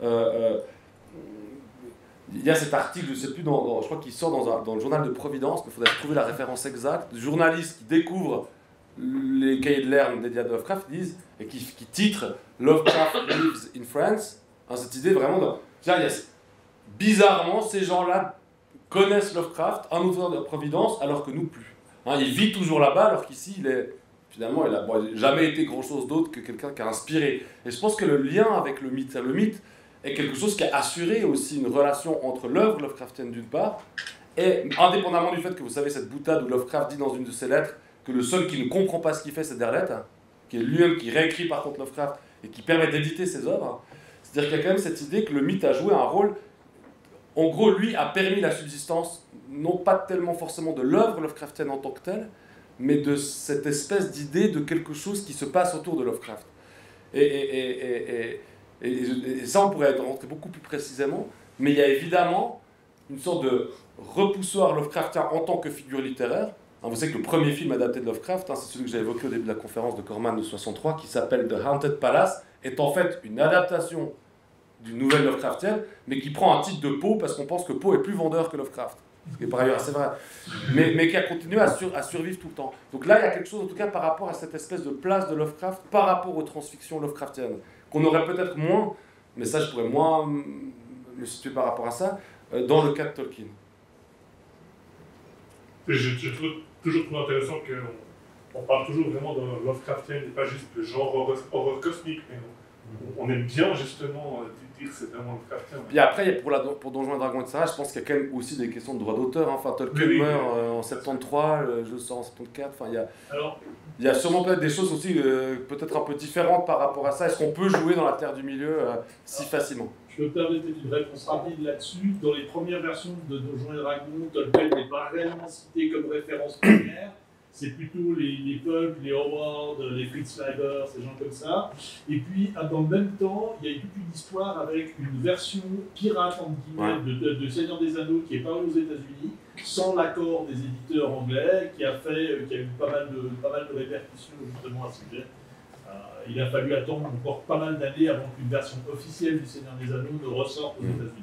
Il y a cet article, je ne sais plus, je crois qu'il sort dans le journal de Providence, mais il faudrait trouver la référence exacte, journalistes qui découvrent les cahiers de Lerne dédiés à Lovecraft disent, et qui titrent Lovecraft lives in France, hein, cette idée vraiment bizarrement, ces gens-là connaissent Lovecraft, un auteur de Providence, alors que nous plus. Hein, il vit toujours là-bas, alors qu'ici, finalement, il n'a jamais été grand-chose d'autre que quelqu'un qui a inspiré. Et je pense que le lien avec le mythe est quelque chose qui a assuré aussi une relation entre l'œuvre Lovecraftienne d'une part, et indépendamment du fait que vous savez cette boutade où Lovecraft dit dans une de ses lettres que le seul qui ne comprend pas ce qu'il fait, c'est Derleth, hein, qui est lui-même qui réécrit par contre Lovecraft et qui permet d'éditer ses œuvres. C'est-à-dire qu'il y a quand même cette idée que le mythe a joué un rôle, en gros, lui a permis la subsistance, non pas tellement forcément de l'œuvre Lovecraftienne en tant que telle, mais de cette espèce d'idée de quelque chose qui se passe autour de Lovecraft. Et ça, on pourrait rentrer beaucoup plus précisément, mais il y a évidemment une sorte de repoussoir Lovecraftien en tant que figure littéraire. Hein, vous savez que le premier film adapté de Lovecraft, hein, c'est celui que j'ai évoqué au début de la conférence de Corman de 63, qui s'appelle The Haunted Palace, est en fait une adaptation d'une nouvelle Lovecraftienne, mais qui prend un titre de Poe parce qu'on pense que Poe est plus vendeur que Lovecraft. Ce qui est par ailleurs assez vrai. Mais qui a continué à survivre tout le temps. Donc là, il y a quelque chose, en tout cas, par rapport à cette espèce de place de Lovecraft par rapport aux transfictions Lovecraftiennes, qu'on aurait peut-être moins, mais ça, je pourrais moins me situer par rapport à ça, dans le cas de Tolkien. Je trouve toujours trop intéressant qu'on parle toujours vraiment de Lovecraftien, et pas juste de genre horreur cosmique, mais on aime bien justement dire que c'est vraiment Lovecraftien. Puis après, pour Donjons et Dragons, etc., je pense qu'il y a quand même aussi des questions de droit d'auteur. Hein. Enfin, Tolkien meurt en 73, le jeu sort en 74. Enfin, il y a sûrement peut-être des choses aussi peut-être un peu différentes par rapport à ça. Est-ce qu'on peut jouer dans la Terre du Milieu si facilement? Je me permettais une réponse rapide là-dessus. Dans les premières versions de Donjons et Dragons, Tolkien n'est pas réellement cité comme référence première. C'est plutôt les Pulp, les Howard, les Fritz Leiber, ces gens comme ça. Et puis, dans le même temps, il y a eu toute une histoire avec une version pirate, entre guillemets, de Seigneur des Anneaux qui est parue aux États-Unis, sans l'accord des éditeurs anglais, qui a eu pas mal de répercussions justement à ce sujet. Il a fallu attendre encore pas mal d'années avant qu'une version officielle du Seigneur des Anneaux ne ressorte aux États-Unis.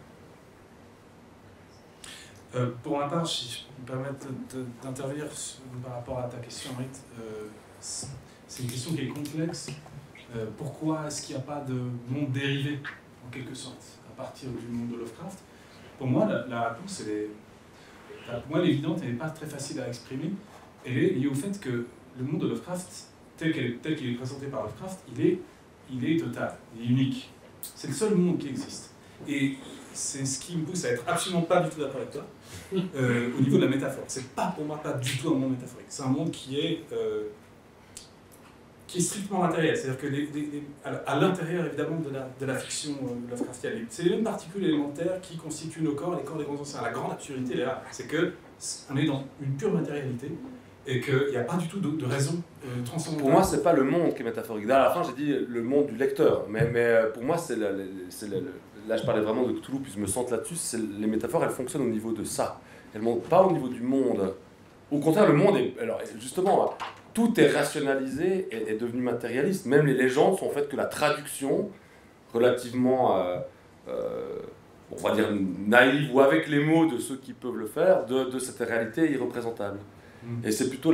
Pour ma part, si je peux me permettre d'intervenir par rapport à ta question, Rite, c'est une question qui est complexe. Pourquoi est-ce qu'il n'y a pas de monde dérivé, en quelque sorte, à partir du monde de Lovecraft? Pour moi, la réponse, pour moi, elle est évidente, elle n'est pas très facile à exprimer. Elle est liée au fait que le monde de Lovecraft, tel qu'il est présenté par Lovecraft, il est total, il est unique. C'est le seul monde qui existe. Et c'est ce qui me pousse à être absolument pas du tout d'accord avec toi au niveau de la métaphore. C'est pas pour moi pas du tout un monde métaphorique. C'est un monde qui est strictement matériel. C'est-à-dire que à l'intérieur évidemment de la fiction Lovecraftienne, c'est les mêmes particules élémentaires qui constituent nos corps, les corps des grands anciens. La grande absurdité est là, c'est que on est dans une pure matérialité et qu'il n'y a pas du tout de raison transcendantale. Pour moi, c'est pas le monde qui est métaphorique. À la fin, j'ai dit le monde du lecteur, mais pour moi, là, je parlais vraiment de Cthulhu, puis je me sens là-dessus. Les métaphores, elles fonctionnent au niveau de ça. Elles ne montent pas au niveau du monde. Au contraire, le monde est... Alors, justement, tout est rationalisé et est devenu matérialiste. Même les légendes sont faites que la traduction, relativement, on va dire, naïve, ou avec les mots de ceux qui peuvent le faire, de cette réalité irreprésentable. Et c'est plutôt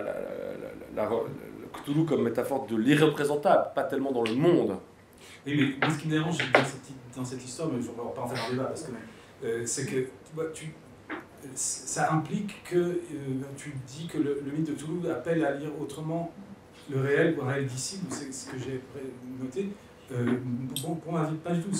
Cthulhu comme métaphore de l'irreprésentable, pas tellement dans le monde. Et mais ce qui me dérange dans cette histoire, mais je ne vais pas en faire un débat, parce que c'est que ça implique que tu dis que le mythe de Cthulhu appelle à lire autrement le réel ou un réel disciple, c'est ce que j'ai noté. Pour moi, pas du tout.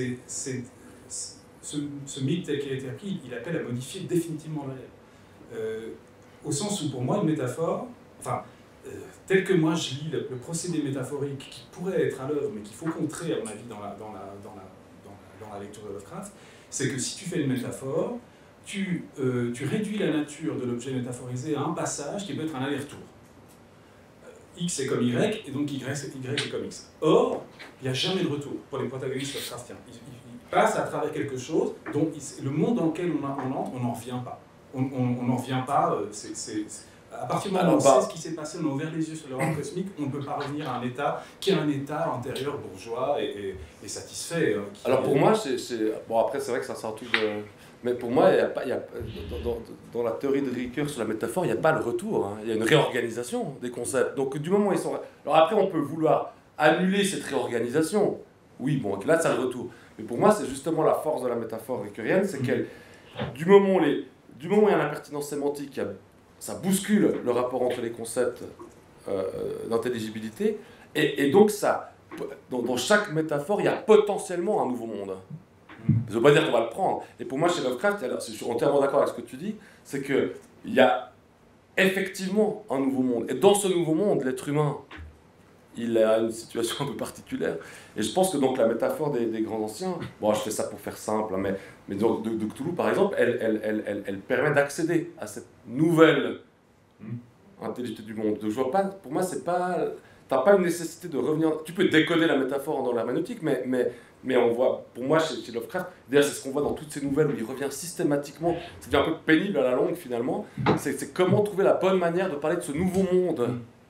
Ce mythe tel qu'il a été appris, il appelle à modifier définitivement le réel. Au sens où, pour moi, une métaphore, tel que moi je lis le procédé métaphorique qui pourrait être à l'œuvre, mais qu'il faut contrer, à mon avis, dans la lecture de Lovecraft, c'est que si tu fais une métaphore, tu réduis la nature de l'objet métaphorisé à un passage qui peut être un aller-retour. X est comme Y, et donc Y est comme X. Or, il n'y a jamais de retour pour les protagonistes Lovecraftiens. Ils passent à travers quelque chose dont le monde dans lequel on entre, on n'en revient pas. On n'en revient pas, à partir du moment où on sait ce qui s'est passé, on a ouvert les yeux sur le rang cosmique, on ne peut pas revenir à un état qui est un état antérieur bourgeois et satisfait. Alors pour moi, bon après c'est vrai que ça sort tout de... Mais pour moi, dans la théorie de Ricoeur sur la métaphore, il n'y a pas le retour, hein. Il y a une réorganisation des concepts. Donc du moment où ils sont... Alors après, on peut vouloir annuler cette réorganisation. Oui, bon, là, c'est le retour. Mais pour moi, c'est justement la force de la métaphore ricoeurienne, c'est qu'elle, du moment où il y a l'impertinence sémantique, ça bouscule le rapport entre les concepts d'intelligibilité, et donc ça, dans chaque métaphore, il y a potentiellement un nouveau monde. Ça ne veut pas dire qu'on va le prendre. Et pour moi, chez Lovecraft, je suis entièrement d'accord avec ce que tu dis, c'est qu'il y a effectivement un nouveau monde. Et dans ce nouveau monde, l'être humain, il a une situation un peu particulière. Et je pense que donc la métaphore des grands anciens, bon, je fais ça pour faire simple, hein, mais donc, de Cthulhu, par exemple, elle permet d'accéder à cette nouvelle intelligence du monde. Je vois pas, pour moi, c'est pas... T'as pas une nécessité de revenir... Tu peux décoder la métaphore dans l'herméneutique, mais on voit, pour moi, chez Lovecraft, d'ailleurs c'est ce qu'on voit dans toutes ces nouvelles où il revient systématiquement, c'est devient un peu pénible à la longue finalement, c'est comment trouver la bonne manière de parler de ce nouveau monde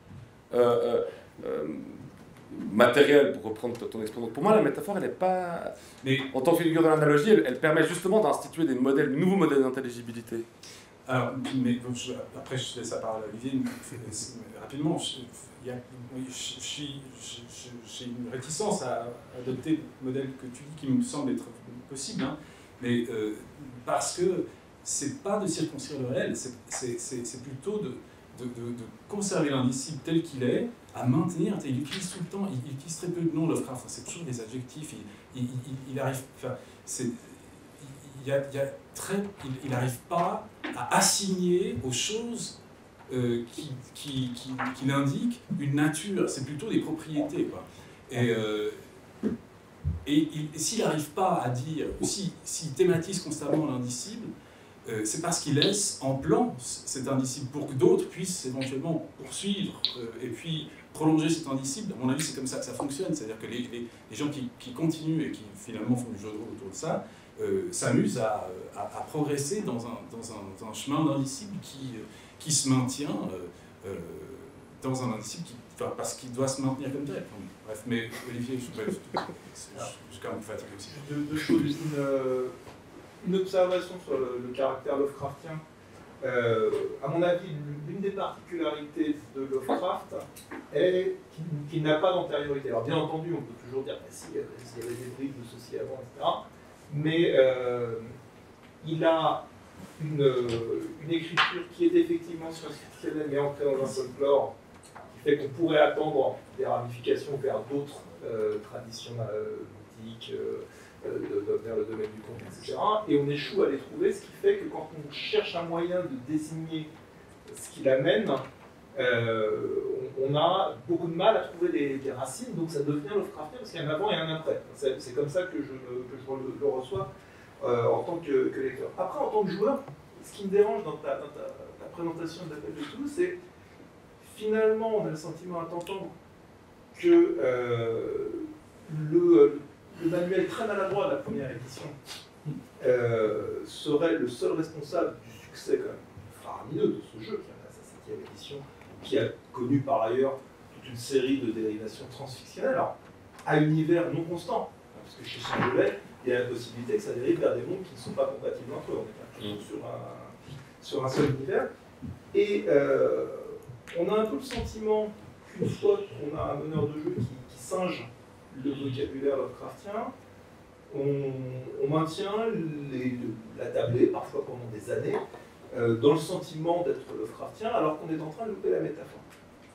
matériel, pour reprendre ton expression. Pour moi, la métaphore, elle n'est pas... Mais en tant que figure de l'analogie, elle permet justement d'instituer des nouveaux modèles d'intelligibilité. Alors, après je laisse la parole à Olivier, rapidement, j'ai une réticence à adopter le modèle que tu dis qui me semble être possible, hein, mais parce que c'est pas de circonscrire le réel, c'est plutôt de conserver l'indicible tel qu'il est, à maintenir. Il utilise tout le temps, il utilise très peu de noms, Lovecraft, c'est toujours des adjectifs, il arrive... Enfin, il n'arrive pas à assigner aux choses qui l'indiquent une nature, c'est plutôt des propriétés, quoi. Et s'il n'arrive pas à dire, s'il thématise constamment l'indicible, c'est parce qu'il laisse en plan cet indicible pour que d'autres puissent éventuellement poursuivre et puis prolonger cet indicible. À mon avis, c'est comme ça que ça fonctionne, c'est-à-dire que les gens qui continuent et qui finalement font du jeu de rôle autour de ça, s'amuse à progresser dans un chemin d'indicible qui se maintient dans un indicible parce qu'il doit se maintenir comme tel. Bref, mais Olivier, je suis quand même fatigué aussi. Deux choses. Une observation sur le caractère Lovecraftien. À mon avis, l'une des particularités de Lovecraft est qu'il n'a pas d'antériorité. Alors bien entendu, on peut toujours dire s'il y avait des briques de ceci avant, etc. Mais il a une écriture qui est effectivement science-fictionnelle mais ancrée dans un folklore qui fait qu'on pourrait attendre des ramifications vers d'autres traditions mythiques, vers le domaine du conte, etc. Et on échoue à les trouver, ce qui fait que quand on cherche un moyen de désigner ce qui l'amène, on a beaucoup de mal à trouver des racines, donc ça devient Lovecraftien parce qu'il y a un avant et un après. C'est comme ça que je le reçois en tant que lecteur. Après, en tant que joueur, ce qui me dérange dans ta présentation de l'Appel de Toulouse, c'est finalement, on a le sentiment à t'entendre que le manuel très maladroit de la première édition serait le seul responsable du succès quand même faramineux de ce jeu, qui est sa 7e édition, qui a connu par ailleurs toute une série de dérivations transfictionnelles, alors à univers non constant, parce que chez Chamberlain, il y a la possibilité que ça dérive vers des mondes qui ne sont pas compatibles entre eux, on est toujours sur un seul univers, et on a un peu le sentiment qu'une fois qu'on a un meneur de jeu qui singe le vocabulaire Lovecraftien, on maintient la tablée, parfois pendant des années, dans le sentiment d'être Lovecraftien, alors qu'on est en train de louper la métaphore.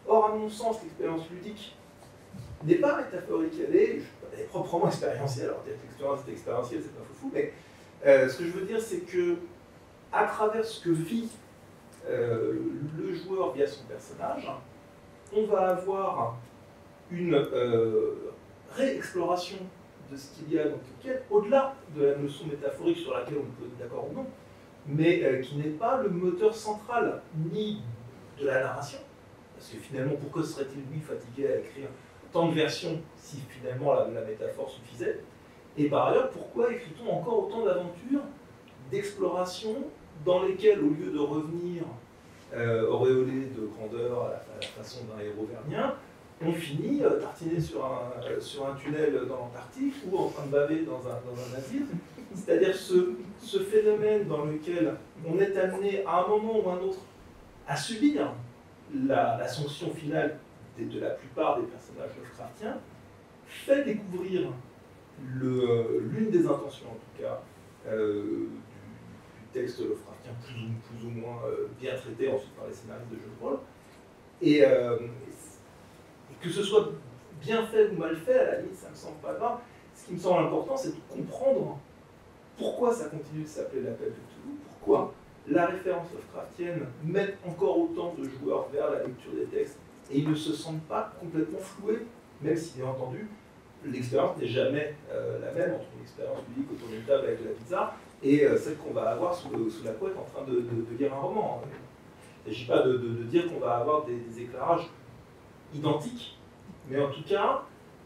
Or, à mon sens, l'expérience ludique n'est pas métaphorique, elle est proprement expérientielle. Alors, peut-être l'expérience est expérientielle, c'est pas fou, mais ce que je veux dire, c'est que à travers ce que vit le joueur via son personnage, on va avoir une réexploration de ce qu'il y a dans Tolkien, au-delà de la notion métaphorique sur laquelle on peut être d'accord ou non, mais qui n'est pas le moteur central ni de la narration, parce que finalement, pourquoi serait-il lui fatigué à écrire tant de versions si finalement la métaphore suffisait? Et par ailleurs, pourquoi écrit-on encore autant d'aventures, d'explorations, dans lesquelles, au lieu de revenir auréolé de grandeur à la façon d'un héros vernien, on finit tartiné sur un tunnel dans l'Antarctique ou en train de baver dans un asile. C'est-à-dire ce phénomène dans lequel on est amené à un moment ou à un autre à subir la sanction finale de la plupart des personnages Lovecraftiens, fait découvrir l'une des intentions, en tout cas, du texte Lovecraftien, plus ou moins bien traité ensuite par les scénaristes de jeux de rôle. Et que ce soit bien fait ou mal fait, à la limite, ça ne me semble pas grave. Ce qui me semble important, c'est de comprendre pourquoi ça continue de s'appeler l'appel de Cthulhu, pourquoi la référence Lovecraftienne met encore autant de joueurs vers la lecture des textes, et ils ne se sentent pas complètement floués, même si, bien entendu, l'expérience n'est jamais la même entre une expérience ludique autour d'une table avec de la pizza et celle qu'on va avoir sous la couette en train de lire un roman. Il ne s'agit pas de dire qu'on va avoir des éclairages identiques, mais en tout cas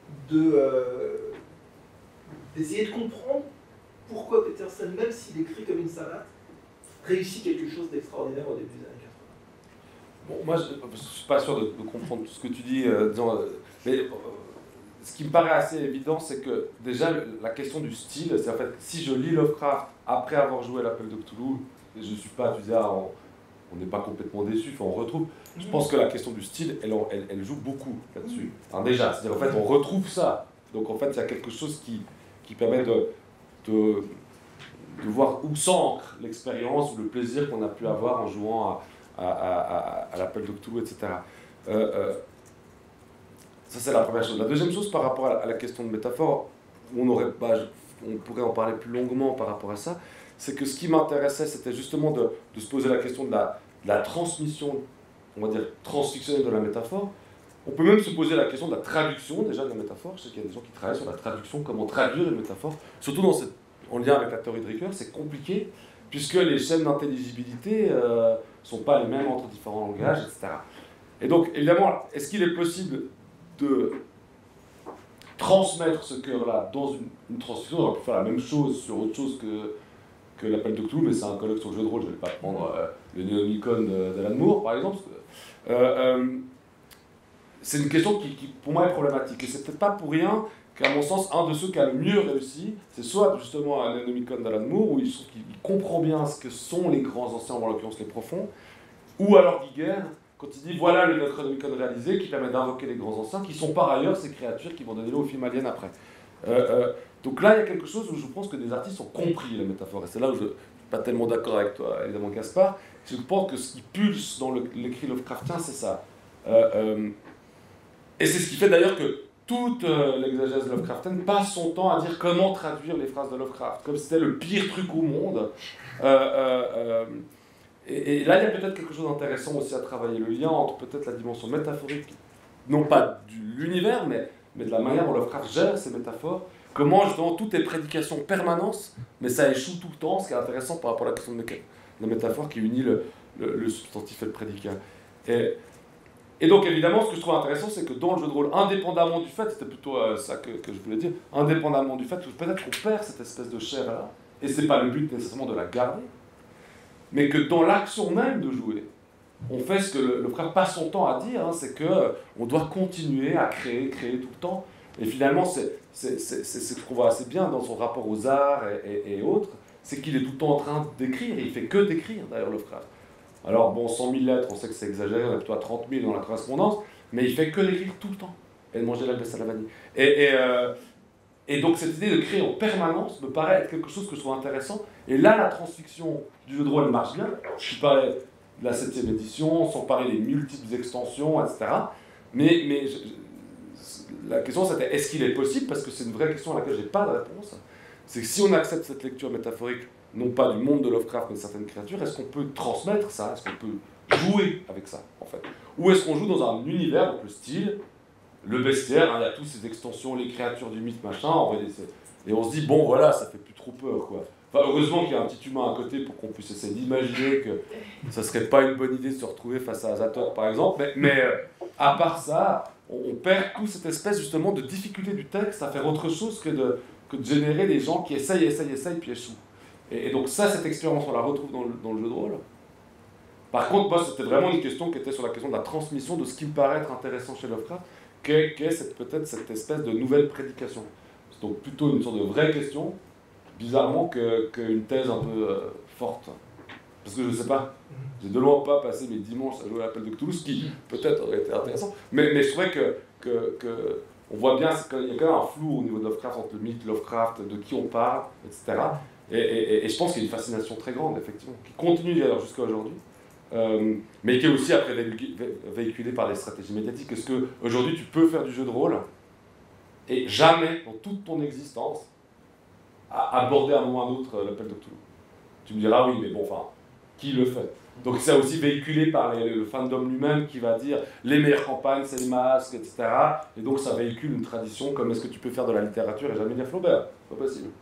d'essayer de comprendre pourquoi Peterson, même s'il écrit comme une salade, réussit quelque chose d'extraordinaire au début des années 80. Bon, moi, je ne suis pas sûr de comprendre tout ce que tu dis, mais ce qui me paraît assez évident, c'est que déjà, la question du style, c'est en fait, si je lis Lovecraft après avoir joué à l'Appel de Cthulhu, je ne suis pas, tu dis, on n'est pas complètement déçu, on retrouve. Je pense que la question du style, elle joue beaucoup là-dessus. Alors déjà, c'est-à-dire en fait, on retrouve ça. Donc en fait, il y a quelque chose qui permet de voir où s'ancre l'expérience ou le plaisir qu'on a pu avoir en jouant à l'Appel de Cthulhu, etc. Ça, c'est la première chose. La deuxième chose, par rapport à la question de métaphore, on pourrait en parler plus longuement par rapport à ça, c'est que ce qui m'intéressait, c'était justement de se poser la question de la transmission, on va dire, transfictionnelle de la métaphore. On peut même se poser la question de la traduction, déjà, de la métaphore. Je sais qu'il y a des gens qui travaillent sur la traduction, comment traduire une métaphore. Surtout en lien avec la théorie de Ricoeur, c'est compliqué, puisque les chaînes d'intelligibilité ne sont pas les mêmes entre différents langages, etc. Et donc, évidemment, est-ce qu'il est possible de transmettre ce cœur-là dans une transcription? On aurait pu faire la même chose sur autre chose que l'Appel de Cthulhu, mais c'est un colloque sur le jeu de rôle, je ne vais pas prendre le Néomicon d'Alan Moore, par exemple. C'est une question qui, pour moi, est problématique. Et c'est peut-être pas pour rien qu'à mon sens, un de ceux qui a le mieux réussi, c'est soit justement un Néomicon d'Alan Moore, où il comprend bien ce que sont les grands anciens, ou en l'occurrence les profonds, ou alors Giger, quand il dit voilà le Necronomicon réalisé, qui permet d'invoquer les grands anciens, qui sont par ailleurs ces créatures qui vont donner lieu au film Alien après. Donc là, il y a quelque chose où je pense que des artistes ont compris la métaphore, et c'est là où je ne suis pas tellement d'accord avec toi, évidemment, Gaspard. Je pense que ce qui pulse dans l'écrit Lovecraftien, c'est ça. Et c'est ce qui fait d'ailleurs que toute l'exégèse Lovecraftienne passe son temps à dire comment traduire les phrases de Lovecraft, comme si c'était le pire truc au monde. Et là, il y a peut-être quelque chose d'intéressant aussi à travailler, le lien entre peut-être la dimension métaphorique, non pas de l'univers, mais de la manière dont Lovecraft gère ces métaphores, comment justement tout est prédication permanence, mais ça échoue tout le temps, ce qui est intéressant par rapport à la question de la métaphore qui unit le substantif et le prédicat. Et donc évidemment, ce que je trouve intéressant, c'est que dans le jeu de rôle, indépendamment du fait, c'était plutôt ça que je voulais dire, indépendamment du fait que peut-être qu'on perd cette espèce de chair-là, et c'est pas le but nécessairement de la garder, mais que dans l'action même de jouer, on fait ce que le frère passe son temps à dire, hein, c'est qu'on doit continuer à créer tout le temps. Et finalement, c'est ce qu'on voit assez bien dans son rapport aux arts et autres, c'est qu'il est tout le temps en train d'écrire, et il fait que d'écrire d'ailleurs Lovecraft. Alors bon, 100 000 lettres, on sait que c'est exagéré, on est plutôt à 30 000 dans la correspondance, mais il fait que d'écrire tout le temps, et de manger la glace à la vanille. Et donc cette idée de créer en permanence me paraît être quelque chose que je trouve intéressant, et là la transfiction du jeu de rôle marche bien. Je parlais de la 7e édition, sans parler des multiples extensions, etc. Mais la question c'était est-ce qu'il est possible, parce que c'est une vraie question à laquelle je n'ai pas de réponse, c'est que si on accepte cette lecture métaphorique, non pas du monde de Lovecraft, mais de certaines créatures, est-ce qu'on peut transmettre ça? Est-ce qu'on peut jouer avec ça, en fait? Ou est-ce qu'on joue dans un univers, donc le style, le bestiaire, hein, il y a toutes ces extensions, les créatures du mythe, machin, et on se dit, bon voilà, ça fait plus trop peur, quoi. Enfin, heureusement qu'il y a un petit humain à côté pour qu'on puisse essayer d'imaginer que ça serait pas une bonne idée de se retrouver face à Azathoth, par exemple, mais à part ça, on perd toute cette espèce, justement, de difficulté du texte à faire autre chose que de générer des gens qui essayent, puis échouent. Et donc ça, cette expérience, on la retrouve dans le jeu de rôle. Par contre, moi, c'était vraiment une question qui était sur la question de la transmission de ce qui me paraît être intéressant chez Lovecraft, qu'est peut-être cette espèce de nouvelle prédication. C'est donc plutôt une sorte de vraie question, bizarrement, qu'une thèse un peu forte. Parce que je ne sais pas, j'ai de loin pas passé mes dimanches à jouer à l'appel de Cthulhu, ce qui peut-être aurait été intéressant, mais je trouvais que on voit bien qu'il y a quand même un flou au niveau de Lovecraft, entre le mythe Lovecraft, de qui on parle, etc. Et je pense qu'il y a une fascination très grande, effectivement, qui continue d'ailleurs jusqu'à aujourd'hui, mais qui est aussi après véhiculée par les stratégies médiatiques. Est-ce qu'aujourd'hui tu peux faire du jeu de rôle et jamais, dans toute ton existence, aborder à un moment ou à un autre l'appel de Cthulhu? Tu me diras oui, mais bon, enfin, qui le fait? Donc c'est aussi véhiculé par le fandom lui-même qui va dire les meilleures campagnes, c'est les masques, etc. Et donc ça véhicule une tradition comme est-ce que tu peux faire de la littérature et jamais lire Flaubert? C'est pas possible.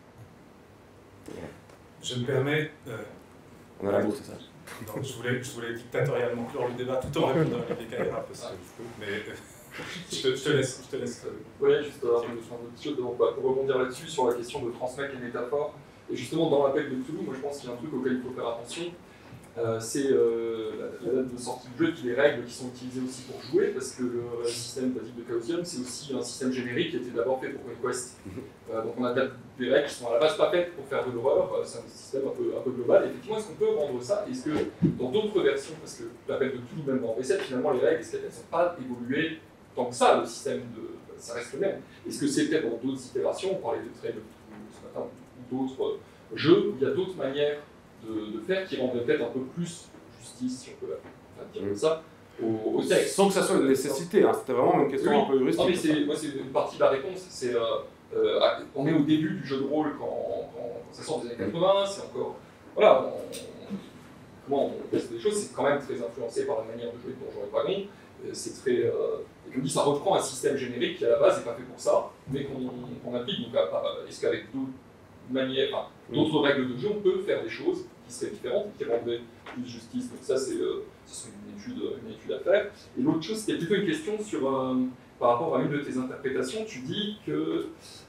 Je me permets... On a la bourse, c'est ça. Non, je voulais dictatorialement clore le débat tout en répondant à des caméras, parce que mais je te laisse. Oui, juste un petit chose pour rebondir là-dessus, sur la question de transmettre les métaphores. Et justement, dans l'appel de Cthulhu, moi je pense qu'il y a un truc auquel il faut faire attention. C'est la date de sortie du jeu, puis les règles qui sont utilisées aussi pour jouer, parce que le système basique de Chaosium, c'est aussi un système générique qui était d'abord fait pour Conquest. Donc on a des règles qui sont à la base pas faites pour faire de l'horreur, c'est un système un peu global. Et effectivement, est-ce qu'on peut rendre ça? Est-ce que dans d'autres versions, parce que l'appel de Cthulhu, même dans V7, finalement les règles, est-ce qu'elles ne sont pas évoluées tant que ça, le système ça reste le même? Est-ce que c'est peut-être dans d'autres itérations, on parlait de Trail of Cthulhu ce matin, ou d'autres jeux, où il y a d'autres manières de faire qui rendraient peut-être un peu plus justice, si on peut dire comme ça, au texte. Sans que ça soit une nécessité, hein. C'était vraiment une question un peu heuristique. Non, mais moi, c'est une partie de la réponse. C'est, on est au début du jeu de rôle quand ça sort des années 80, c'est encore. Voilà, comment on teste des choses, c'est quand même très influencé par la manière de jouer de Donjons et Dragons. C'est très. Et comme dit, ça reprend un système générique qui à la base n'est pas fait pour ça, mais qu'on applique. Donc, est-ce qu'avec d'autres manières, d'autres règles de jeu, on peut faire des choses qui seraient différentes et qui rendraient plus justice? Donc ça, ce serait une étude à faire. Et l'autre chose, c'était plutôt une question sur, par rapport à une de tes interprétations. Tu dis que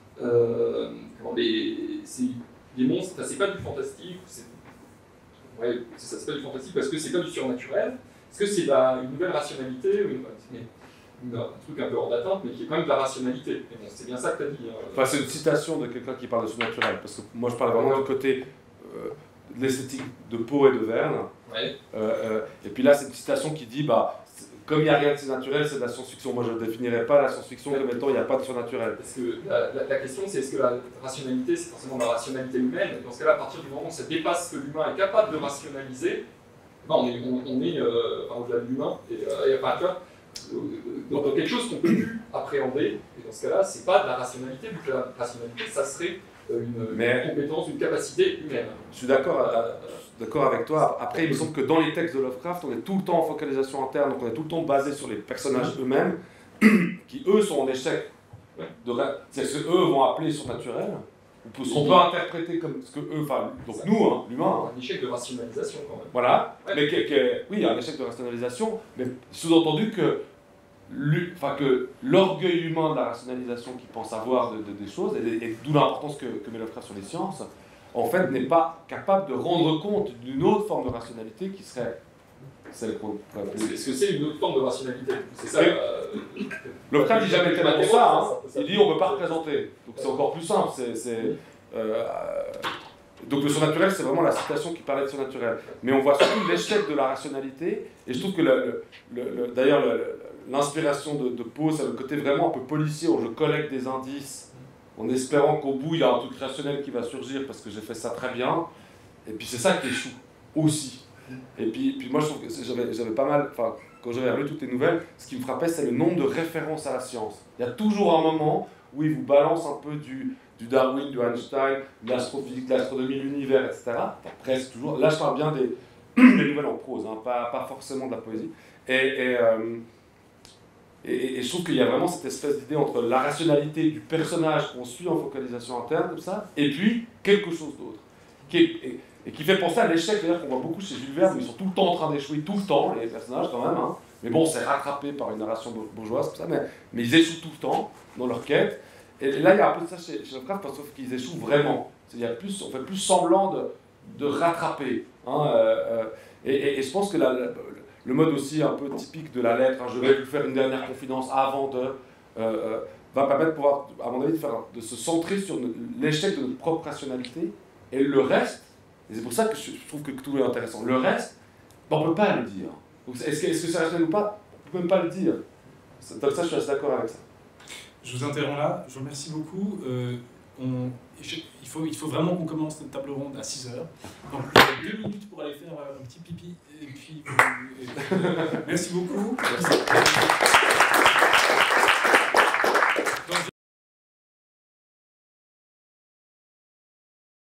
les monstres, c'est pas du fantastique, c'est pas du fantastique parce que c'est pas du surnaturel. Est-ce que c'est une nouvelle rationalité ou un truc un peu hors d'atteinte, mais qui est quand même de la rationalité? Et bon, c'est bien ça que tu as dit. Enfin, c'est une citation de quelqu'un qui parle de surnaturel, parce que moi je parle vraiment du côté de l'esthétique de Poe et de Verne. Ouais. Et puis là, c'est une citation qui dit, comme il n'y a rien de surnaturel, c'est de la science-fiction. Moi je ne définirais pas la science-fiction comme étant il n'y a pas de surnaturel. Parce que la question c'est est-ce que la rationalité c'est forcément la rationalité humaine? Et dans ce cas-là, à partir du moment où ça dépasse ce que l'humain est capable de rationaliser, on est au-delà de l'humain. Dans quelque chose qu'on peut plus appréhender, et dans ce cas-là, c'est pas de la rationalité, vu que la rationalité, ça serait une compétence, une capacité humaine. Je suis d'accord avec toi. Après, il me semble que dans les textes de Lovecraft, on est tout le temps en focalisation interne, donc on est tout le temps basé sur les personnages eux-mêmes, qui eux sont en échec. C'est-à-dire qu'eux vont appeler surnaturel, ou ce qu'on peut interpréter comme ce que eux, donc nous, l'humain. Un échec de rationalisation quand même. Voilà, ouais. Mais oui, il y a un échec de rationalisation, mais sous-entendu que l'orgueil humain de la rationalisation qui pense avoir des choses, et d'où l'importance que met Lovecraft sur les sciences, en fait n'est pas capable de rendre compte d'une autre forme de rationalité qui serait celle qu'on pourrait appeler. Est-ce que c'est une autre forme de rationalité? C'est ça. Lovecraft dit jamais tellement ça, il dit on ne peut pas représenter. Donc c'est encore plus simple. Donc le surnaturel, c'est vraiment la citation qui parlait de surnaturel. Mais on voit surtout l'échec de la rationalité, et je trouve que d'ailleurs l'inspiration de Poe, c'est le côté vraiment un peu policier, où je collecte des indices en espérant qu'au bout il y a un truc rationnel qui va surgir parce que j'ai fait ça très bien, et puis c'est ça qui échoue aussi. Et puis moi, je trouve que j'avais pas mal, enfin, quand j'avais lu toutes les nouvelles, ce qui me frappait, c'est le nombre de références à la science. Il y a toujours un moment où ils vous balancent un peu du Darwin, du Einstein, de l'astrophysique, de l'astronomie, l'univers, etc. Enfin, presque toujours. Là, je parle bien des nouvelles en prose, hein, pas forcément de la poésie. Et je trouve qu'il y a vraiment cette espèce d'idée entre la rationalité du personnage qu'on suit en focalisation interne, comme ça, et puis quelque chose d'autre. Et qui fait penser à l'échec, d'ailleurs, qu'on voit beaucoup chez Jules Verne, où ils sont tout le temps en train d'échouer, tout le temps, les personnages quand même. Hein. Mais bon, c'est rattrapé par une narration bourgeoise, comme ça, mais ils échouent tout le temps dans leur quête. Et là, il y a un peu de ça chez Lovecraft, sauf qu'ils échouent vraiment. On fait plus semblant de rattraper. Hein, et je pense que le mode aussi un peu typique de la lettre, hein, je vais vous faire une dernière confidence avant de... va permettre, à mon avis, de se centrer sur l'échec de notre propre rationalité. Et le reste, et c'est pour ça que je trouve que tout est intéressant, le reste, on ne peut pas le dire. Est-ce que c'est rationnel ou pas? On ne peut même pas le dire. Donc ça, je suis assez d'accord avec ça. Je vous interromps là, je vous remercie beaucoup. Il faut vraiment qu'on commence notre table ronde à 6h. Donc 2 minutes pour aller faire un petit pipi. Et puis, merci beaucoup. Merci.